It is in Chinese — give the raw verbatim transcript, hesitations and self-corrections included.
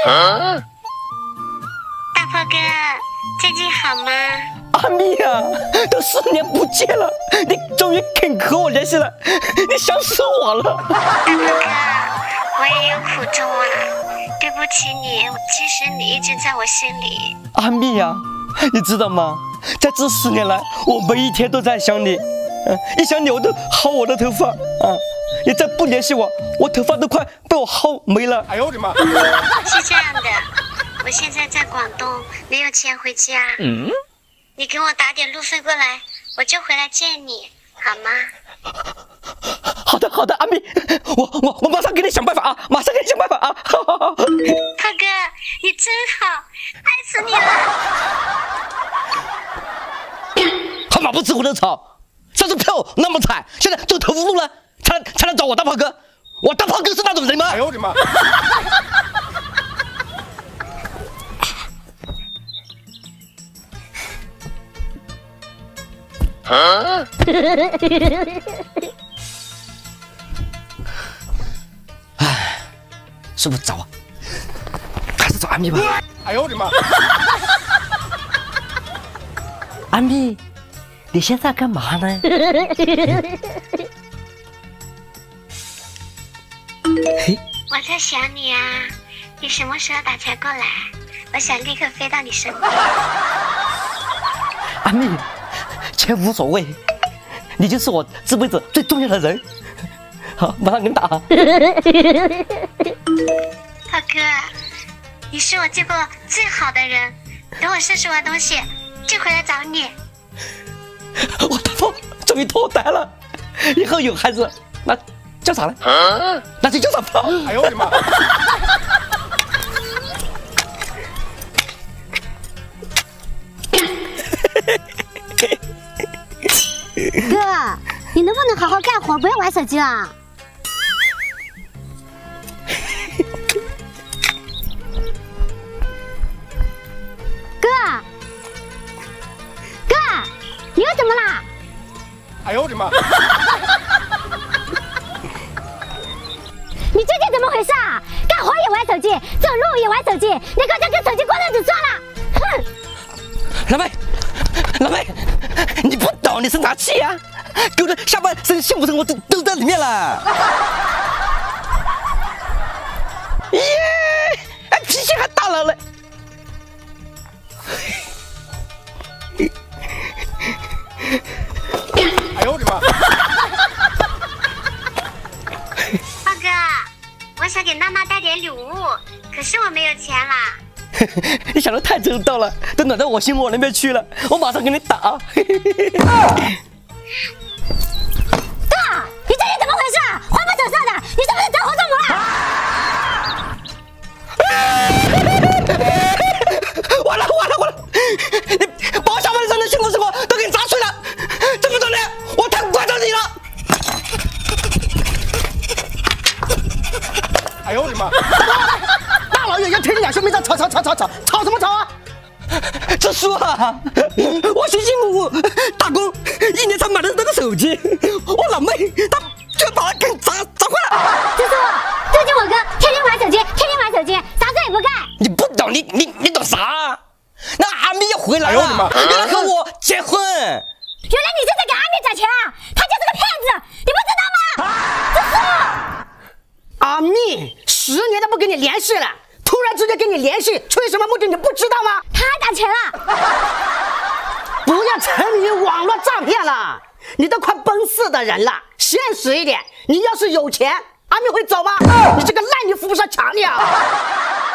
啊、 大炮哥，最近好吗？ 阿蜜呀、啊，都四年不见了，你终于肯和我联系了，你想死我了。 大炮哥，我也有苦衷啊，对不起你，其实你一直在我心里。 阿蜜呀、啊，你知道吗？在这四年来，我每一天都在想你，嗯、啊，一想你我都薅我的头发啊！你再不联系我，我头发都快被我薅没了。哎呦我的妈！ 是这样的，我现在在广东，没有钱回家。嗯。你给我打点路费过来，我就回来见你，好吗？ 好的，好的，阿蜜，我我我马上给你想办法啊，马上给你想办法啊！ 炮哥，你真好，爱死你了！ 他妈不吃回头草，上次票那么惨，现在走投无路了，才能才能找我大炮哥。我大炮哥是那种人吗？哎呦我的妈！啊！哎，睡不着，还是找阿蜜吧。哎呦我的妈！阿蜜，你现在干嘛呢？ 我在想你啊，你什么时候打车过来？我想立刻飞到你身边。 阿蜜。钱无所谓，你就是我这辈子最重要的人。好，马上给你打啊！ 炮哥，你是我见过最好的人。等我收拾完东西，就回来找你。 我大炮终于脱单了，以后有孩子，那叫啥呢？啊、那就叫啥炮？哎呦我的妈！ 哥，你能不能好好干活，不要玩手机了？哥，哥，你又怎么啦？ 哎呦我的妈！ 你最近怎么回事啊？干活也玩手机，走路也玩手机，你刚才跟手机过日子算了！哼！ 老妹，老妹，你不懂，你生啥气呀？给我的下半生幸福生活都都在里面了。耶，哎，脾气还大了嘞。哎呦我的妈！ 炮哥，我想给妈妈带点礼物，可是我没有钱啦。 你想的太周到了，都暖到我心窝那边去了。我马上给你打。哥， 你这是怎么回事？还不走上的，你是不是着火中魔了？完了完了完了！你把我下半生的幸福生活都给你砸碎了！这么多年，我太关照你了。哎呦我的妈！大老远要听你俩兄妹在吵吵吵吵吵吵什么吵啊！这叔啊，我辛辛苦苦打工，一年才买的这个手机，我老妹她居然把它给砸砸坏了。 这叔，最近我哥天天玩手机，天天玩手机，啥事也不干。 你不懂，你你你懂啥？那阿蜜要回来了，原来和我结婚。原来你是在给阿蜜找钱啊？他就是个骗子，你不知道吗？这叔， 阿蜜十年都不跟你联系了。突然之间跟你联系，出于什么目的你不知道吗？ 他还打钱了！ 不要沉迷于网络诈骗了，你都快奔四的人了，现实一点，你要是有钱，阿蜜会走吗？你这个烂泥扶不上墙呀！